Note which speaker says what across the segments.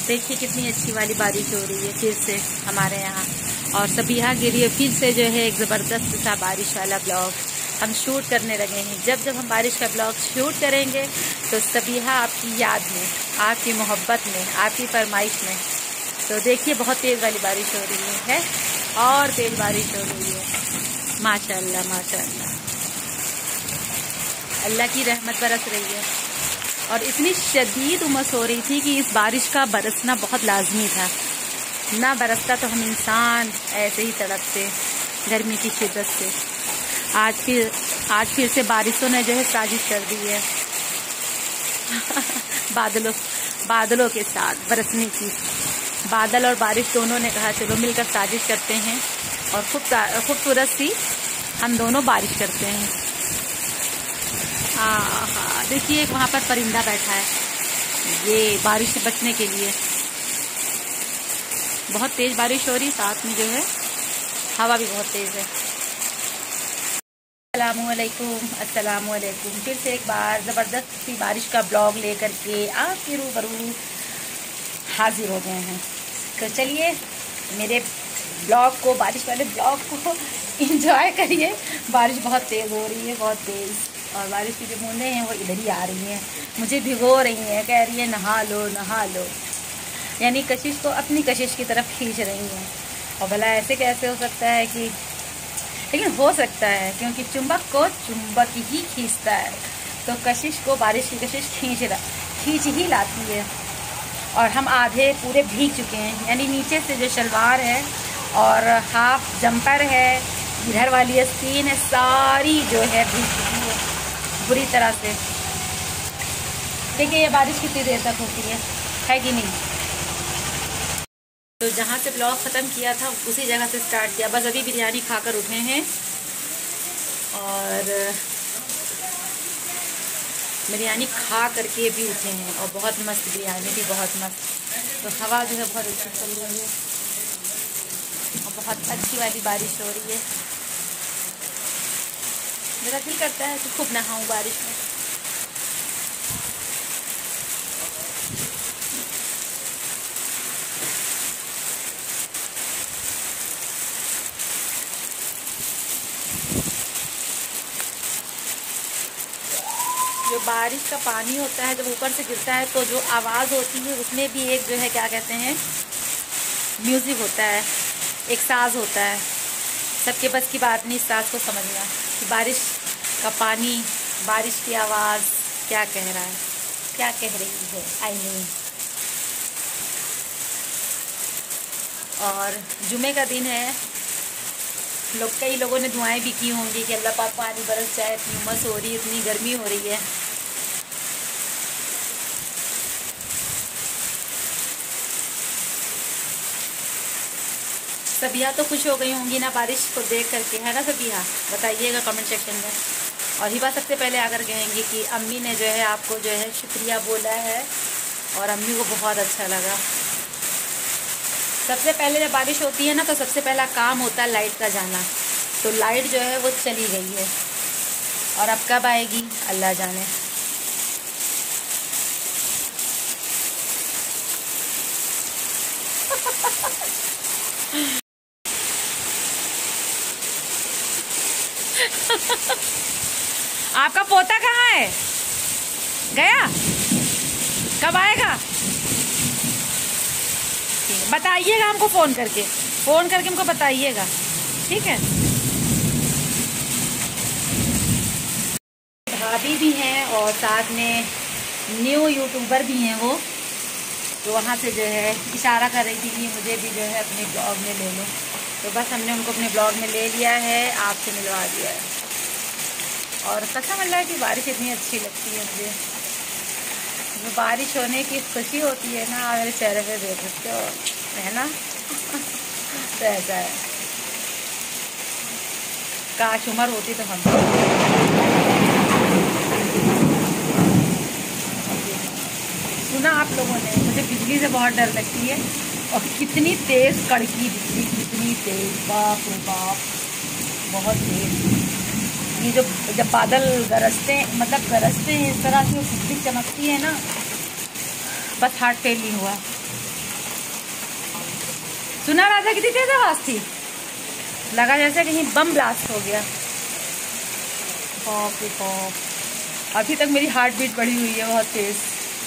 Speaker 1: देखिए कितनी अच्छी वाली बारिश हो रही है फिर से हमारे यहाँ, और सबिहा के लिए फिर से जो है एक ज़बरदस्त सा बारिश वाला ब्लॉग हम शूट करने लगे हैं। जब जब हम बारिश का ब्लॉग शूट करेंगे तो सबिहा आपकी याद में, आपकी मोहब्बत में, आपकी फरमाइश में। तो देखिए बहुत तेज़ वाली बारिश हो रही है और तेज़ बारिश हो रही है। माशाअल्लाह माशाअल्लाह, अल्लाह की रहमत बरस रही है। और इतनी शदीद उमस हो रही थी कि इस बारिश का बरसना बहुत लाजमी था, ना बरसता तो हम इंसान ऐसे ही तड़पते गर्मी की शिद्दत से। आज फिर से बारिशों ने जो है साजिश कर दी है बादलों के साथ बरसने की। बादल और बारिश दोनों ने कहा चलो मिलकर साजिश करते हैं और खूबसूरत सी हम दोनों बारिश करते हैं। हाँ देखिए वहाँ पर परिंदा बैठा है, ये बारिश से बचने के लिए। बहुत तेज बारिश हो रही, साथ में जो है हवा भी बहुत तेज है। अस्सलाम वालेकुम। फिर से एक बार ज़बरदस्त सी बारिश का ब्लॉग लेकर के आपके रूबरू हाजिर हो गए हैं। तो चलिए मेरे ब्लॉग को, बारिश वाले ब्लॉग को एंजॉय करिए। बारिश बहुत तेज़ हो रही है, बहुत तेज़, और बारिश की जो बूंदें हैं वो इधर ही आ रही हैं, मुझे भिगो रही हैं, कह रही है नहा लो नहा लो, यानी कशिश को अपनी कशिश की तरफ खींच रही हैं। और भला ऐसे कैसे हो सकता है कि, लेकिन हो सकता है क्योंकि चुंबक को चुंबक ही खींचता है, तो कशिश को बारिश की कशिश खींच ही लाती है। और हम आधे पूरे भीग चुके हैं, यानी नीचे से जो शलवार है और हाफ जंपर है, इधर वाली स्किन है, सारी जो है भीग चुकी है बुरी तरह से। देखिए ये बारिश कितनी देर तक होती है कि नहीं। तो जहाँ से ब्लॉग ख़त्म किया था उसी जगह से स्टार्ट किया। बस अभी बिरयानी खाकर उठे हैं और बिरयानी खा करके भी उठे हैं, और बहुत मस्त बिरयानी थी, बहुत मस्त। तो हवा जो है बहुत अच्छी चल रही है और बहुत अच्छी वाली बारिश हो रही है। मेरा दिल करता है कि खूब नहाऊं बारिश में। जो बारिश का पानी होता है जब ऊपर से गिरता है तो जो आवाज़ होती है उसमें भी एक जो है क्या कहते हैं, म्यूज़िक होता है, एक साज होता है। सबके बस की बात नहीं इस साज को समझना कि बारिश का पानी, बारिश की आवाज़ क्या कह रहा है, क्या कह रही है, आई मीन। और जुमे का दिन है, कई लोगों ने दुआएं भी की होंगी कि अल्लाह पाक पानी बरस जाए, इतनी उमस हो रही है, इतनी गर्मी हो रही है। सबिहा तो खुश हो गई होंगी ना बारिश को देख करके, है ना सबिहा? बताइएगा कमेंट सेक्शन में। और हिबा सबसे पहले आकर कहेंगी कि अम्मी ने जो है आपको जो है शुक्रिया बोला है और अम्मी को बहुत अच्छा लगा। सबसे पहले जब बारिश होती है ना तो सबसे पहला काम होता है लाइट का जाना। तो लाइट जो है वो चली गई है और अब कब आएगी अल्लाह जाने। आपका पोता कहाँ है? गया? कब आएगा? बताइएगा हमको फ़ोन करके हमको बताइएगा, ठीक है? भाभी भी हैं और साथ में न्यू यूट्यूबर भी हैं वो, तो वहाँ से जो है इशारा कर रही थी कि मुझे भी जो है अपने ब्लॉग में ले लो। तो बस हमने उनको अपने ब्लॉग में ले लिया है, आपसे मिलवा दिया है। और कसम अल्लाह की बारिश इतनी अच्छी लगती है मुझे, जो बारिश होने की खुशी होती है ना, मेरे चेहरे पे देख सकते हो, है ना? तो ऐसा है, काश उम्र होती तो हम। सुना आप लोगों ने, मुझे बिजली से बहुत डर लगती है, और कितनी तेज़ कड़की बिजली, कितनी तेज़, बाप रे बाप, बहुत तेज़। ये जब बादल गरजते हैं इस तरह से, बिजली चमकती है ना, बस हार्ट फेल नहीं हुआ। सुना राजा कितनी तेज आवाज थी, लगा जैसे कहीं बम ब्लास्ट हो गया। बाप रे बाप, अभी तक मेरी हार्ट बीट बढ़ी हुई है बहुत तेज।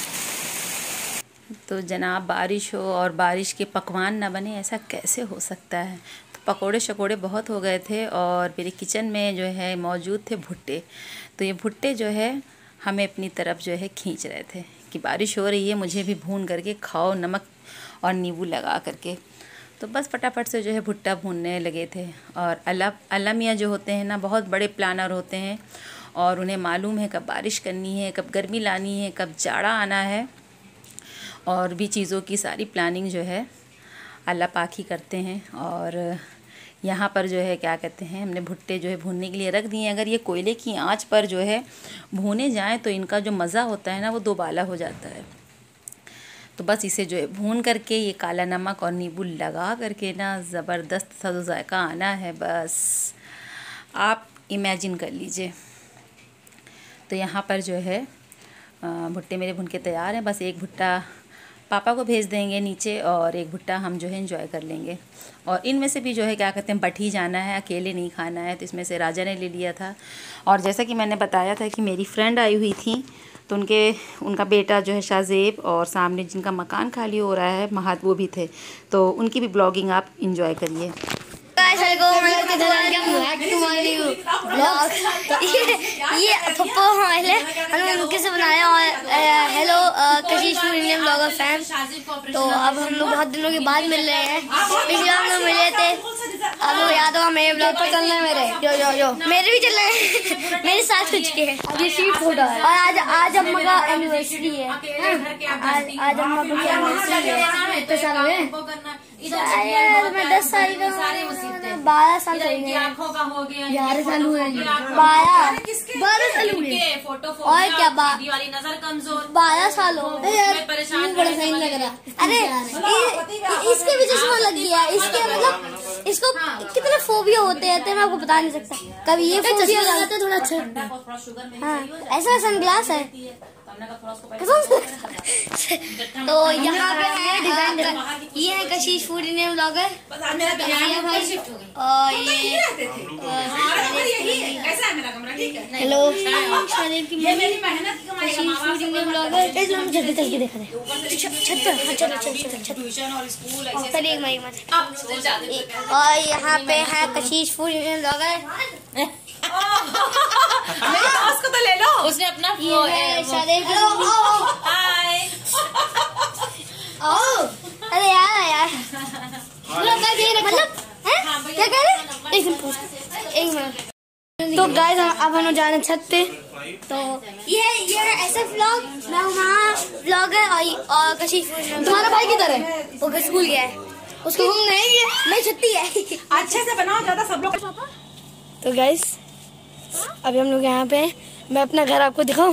Speaker 1: तो जनाब बारिश हो और बारिश के पकवान ना बने, ऐसा कैसे हो सकता है। तो पकोड़े शकोड़े बहुत हो गए थे और मेरे किचन में जो है मौजूद थे भुट्टे। तो ये भुट्टे जो है हमें अपनी तरफ जो है खींच रहे थे कि बारिश हो रही है, मुझे भी भून करके खाओ नमक और नींबू लगा करके। तो बस फटाफट से जो है भुट्टा भूनने लगे थे। और अल्लाह मियाँ जो होते हैं ना, बहुत बड़े प्लानर होते हैं और उन्हें मालूम है कब बारिश करनी है, कब गर्मी लानी है, कब जाड़ा आना है, और भी चीज़ों की सारी प्लानिंग जो है अल्लाह पाक ही करते हैं। और यहाँ पर जो है क्या कहते हैं, हमने भुट्टे जो है भूनने के लिए रख दिए। अगर ये कोयले की आंच पर जो है भूने जाएं तो इनका जो मज़ा होता है ना वो दोबाला हो जाता है। तो बस इसे जो है भून करके ये काला नमक और नींबू लगा करके ना ज़बरदस्त सा जो जायका आना है, बस आप इमेजिन कर लीजिए। तो यहाँ पर जो है भुट्टे मेरे भुन के तैयार हैं। बस एक भुट्टा पापा को भेज देंगे नीचे और एक भुट्टा हम जो है एंजॉय कर लेंगे। और इनमें से भी जो है क्या कहते हैं बट ही जाना है, अकेले नहीं खाना है। तो इसमें से राजा ने ले लिया था। और जैसा कि मैंने बताया था कि मेरी फ्रेंड आई हुई थी, तो उनका बेटा जो है शाहजेब और सामने जिनका मकान खाली हो रहा है महाद, वो भी थे। तो उनकी भी ब्लॉगिंग आप इंजॉय करिए।
Speaker 2: ये पप्पा हमने उनके से बनाया। और हेलो कशिश फूड इंडियन ब्लॉगर फैन। तो अब हम लोग बहुत दिनों के बाद मिल रहे हैं। पिछले बार हम लोग मिले थे, अब लोग याद होगा मेरे ब्लॉग पर चल रहे हैं। मेरे भी चल रहे हैं, मेरे साथ कुछ के हैं। और आज अम्मा का एनिवर्सरी है। आज अम्मा का एनिवर्सरी है। तो साल मैं 10 साल का, 12 साल हो गए, 11 साल हुए, 12 साल हुए। और क्या 12 साल हो गए, बड़ा सही लग रहा। अरे इसके भी चश्मा लग गया। इसके मतलब इसको कितने फोबिया होते हैं मैं आपको बता नहीं सकता। कभी ये फोबिया लगाते थोड़ा अच्छा। हाँ, ऐसा सनग्लास है। तो यहाँ पे है डिजाइन, ये है कशिश फूड इंडियन ब्लॉगर और ये हेलो शादी की कशिश फूड इंडियन ब्लॉगर। जल्दी चल के देखा और यहाँ पे है कशिश फूड इंडियन ब्लॉगर।
Speaker 1: उसको तो ले लो, उसने अपना
Speaker 2: अरे यार मतलब क्या कह रहे? एक मिनट। तो गाइस अब हम जा रहे हैं छत पे। तो ये है ऐसा व्लॉग। मैं वहाँ व्लॉगर और कशिश।
Speaker 3: तुम्हारा भाई किधर है?
Speaker 2: वो स्कूल गया है, उसको घूम नहीं है, मैं छुट्टी है।
Speaker 1: अच्छे से बनाओ ज्यादा सब लोग।
Speaker 3: तो गाइस अभी हम लोग यहाँ पे हैं। मैं अपना घर आपको दिखाऊं?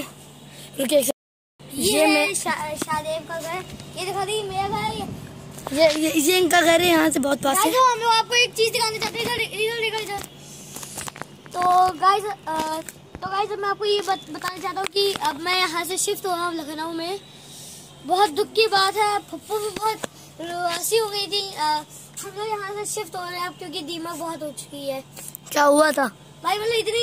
Speaker 2: ये मैं शादेब का घर, ये दिखा दी मेरा घर है।
Speaker 3: ये इनका घर है, यहाँ से बहुत पास है।
Speaker 2: हम लोग आपको एक चीज दिखाने चाहते हैं। तो गाइस मैं आपको ये बताना चाहता हूँ कि अब मैं यहाँ से शिफ्ट हो रहा हूँ लखनऊ में। बहुत दुख की बात है, पप्पू भी बहुत हंसी हो गई थी। हम लोग यहाँ से शिफ्ट हो रहे हैं अब क्योंकि दीमक बहुत हो चुकी है।
Speaker 3: क्या हुआ था
Speaker 2: भाई? मतलब इतनी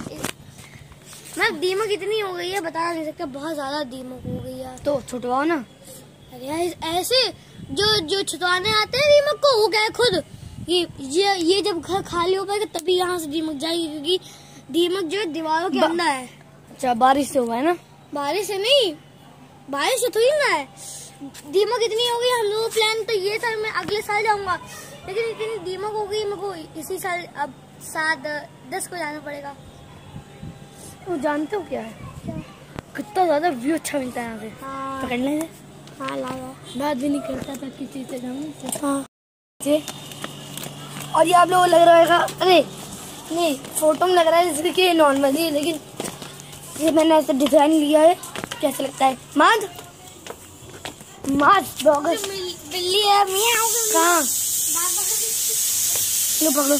Speaker 2: दीमक इतनी हो गई है बता नहीं सकता, बहुत ज्यादा दीमक हो गई है।
Speaker 3: तो छुटवाओ ना।
Speaker 2: अरे ऐसे जो छुटवाने आते हैं दीमक को, वो क्या है खुद ये जब घर खाली हो पाएगा तभी यहाँ से दीमक जाएगी, क्योंकि दीमक जो है दीवारों के अंदर है।
Speaker 3: अच्छा, बारिश से हुआ है ना?
Speaker 2: बारिश से नहीं, बारिश से थोड़ी ना है। दीमक इतनी हो गई, हम लोग प्लान तो ये था मैं अगले साल जाऊंगा, लेकिन इतनी दीमक हो गई मेरे को इसी साल अब 7-10 को जाना पड़ेगा।
Speaker 3: वो जानते हो क्या है? कितना ज्यादा व्यू अच्छा मिलता है यहाँ से।
Speaker 2: हाँ,
Speaker 3: पकड़ने से
Speaker 2: हाँ लाया
Speaker 3: बात भी नहीं करता था किसी से जाने। हाँ और ये आप लोगों को लग रहा है, अरे नहीं फोटो में लग रहा है जैसे कि नॉर्मल ही, लेकिन ये मैंने ऐसा डिजाइन लिया है। कैसा लगता है? माद ब्लॉगर
Speaker 2: बिल्ली है
Speaker 3: कहाँ? लो पकड़ो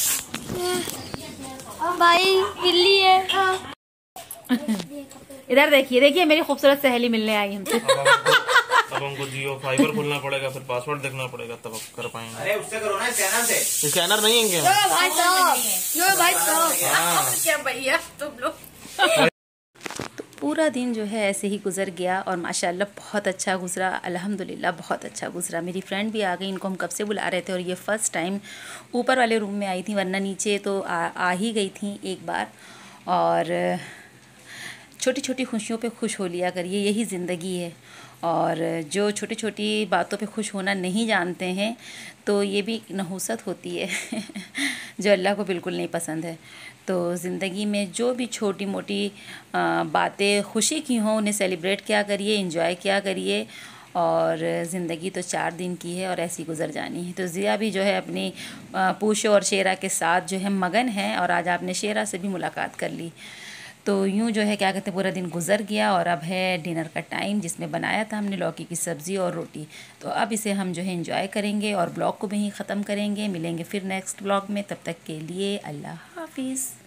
Speaker 2: भाई, बिल्ली है।
Speaker 1: इधर देखिए मेरी खूबसूरत सहेली मिलने आई हमसे।
Speaker 4: तब हमको जियो फाइबर खोलना पड़ेगा, फिर पासवर्ड देखना पड़ेगा, तब कर पाएंगे। अरे उससे करो ना, स्कैनर से। स्कैनर नहीं है क्या?
Speaker 3: भाई साहब
Speaker 1: क्या भैया तुम लोग। तो पूरा दिन जो है ऐसे ही गुजर गया और माशाल्लाह बहुत अच्छा गुजरा, अल्हम्दुलिल्लाह बहुत अच्छा गुजरा। मेरी फ्रेंड भी आ गई, इनको हम कब से बुला रहे थे और ये फ़र्स्ट टाइम ऊपर वाले रूम में आई थी, वरना नीचे तो आ ही गई थी एक बार। और छोटी छोटी खुशियों पे खुश हो लिया करिए, यही ज़िंदगी है। और जो छोटी छोटी बातों पे खुश होना नहीं जानते हैं तो ये भी नहुसत होती है जो अल्लाह को बिल्कुल नहीं पसंद है। तो ज़िंदगी में जो भी छोटी मोटी बातें खुशी की हों उन्हें सेलिब्रेट किया करिए, एंजॉय किया करिए। और ज़िंदगी तो 4 दिन की है और ऐसी गुजर जानी है। तो ज़िया भी जो है अपनी पूशो और शेरा के साथ जो है मगन है, और आज आपने शेरा से भी मुलाकात कर ली। तो यूँ जो है क्या कहते हैं पूरा दिन गुजर गया और अब है डिनर का टाइम, जिसमें बनाया था हमने लौकी की सब्ज़ी और रोटी। तो अब इसे हम जो है एंजॉय करेंगे और ब्लॉग को भी ख़त्म करेंगे। मिलेंगे फिर नेक्स्ट ब्लॉग में, तब तक के लिए अल्लाह हाफिज़।